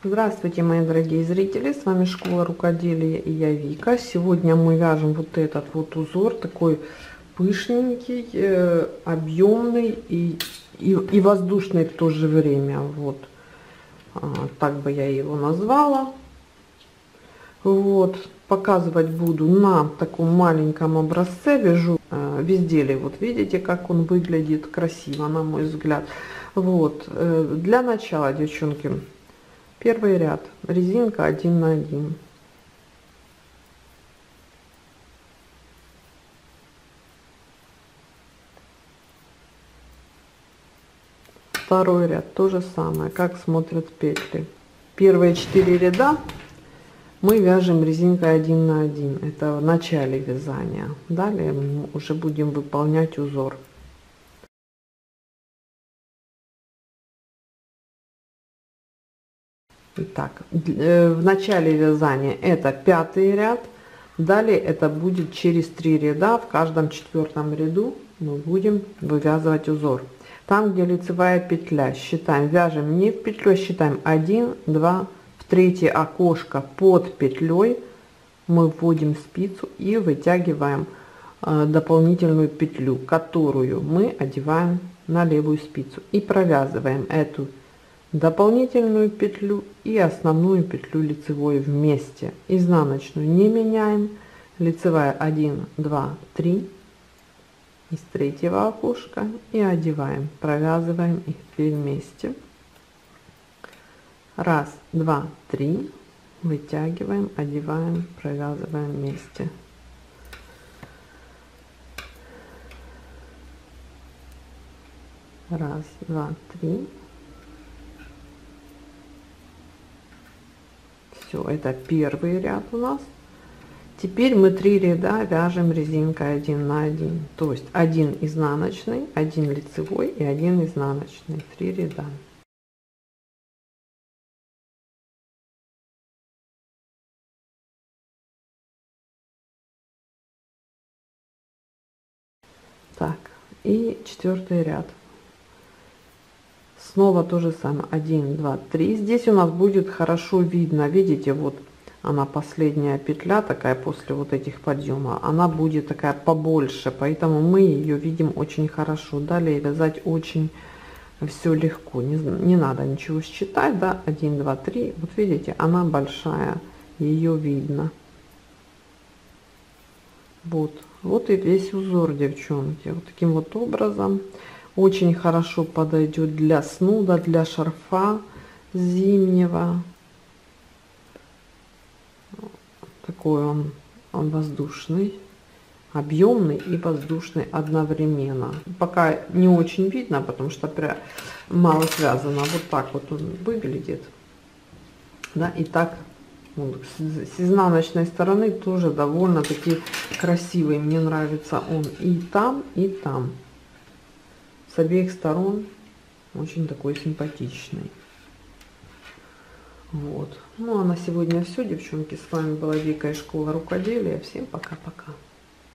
Здравствуйте, мои дорогие зрители, с вами Школа Рукоделия и я Вика. Сегодня мы вяжем вот этот вот узор, такой пышненький, объемный и воздушный в то же время. Вот так бы я его назвала. Вот, показывать буду на таком маленьком образце. Вяжу в изделии, вот видите, как он выглядит красиво, на мой взгляд. Вот, для начала, девчонки, первый ряд, резинка 1 на 1. Второй ряд, то же самое, как смотрят петли. Первые 4 ряда мы вяжем резинкой 1 на 1. Это в начале вязания. Далее мы уже будем выполнять узор. Итак, в начале вязания это 5-й ряд. Далее это будет через 3 ряда. В каждом 4-м ряду мы будем вывязывать узор. Там, где лицевая петля, считаем, вяжем не в петлю, а считаем 1, 2, в 3-е окошко под петлей мы вводим спицу и вытягиваем дополнительную петлю, которую мы одеваем на левую спицу, и провязываем эту дополнительную петлю и основную петлю лицевой вместе. Изнаночную не меняем, лицевая 1, 2, 3 из 3-го окошка и одеваем, провязываем их вместе. Раз, два, три, вытягиваем, одеваем, провязываем вместе. Раз, два, три. Все, это первый ряд у нас. Теперь мы 3 ряда вяжем резинкой 1 на 1, то есть 1 изнаночный, 1 лицевой и 1 изнаночный, 3 ряда. Так, и 4-й ряд. Снова то же самое, 1, 2, 3. Здесь у нас будет хорошо видно, видите, вот она последняя петля такая после вот этих подъема, она будет такая побольше, поэтому мы ее видим очень хорошо. Далее вязать очень все легко, не надо ничего считать, да, 1, 2, 3, вот видите, она большая, ее видно. Вот и весь узор, девчонки, вот таким вот образом. Очень хорошо подойдет для снуда, для шарфа зимнего. Такой он воздушный, объемный и воздушный одновременно. Пока не очень видно, потому что прям мало связано. Вот так вот он выглядит, да, и так вот, с изнаночной стороны тоже довольно-таки красивый. Мне нравится он и там, и там. С обеих сторон очень такой симпатичный. Вот. Ну а на сегодня все, девчонки. С вами была Вика из Школы Рукоделия. Всем пока-пока.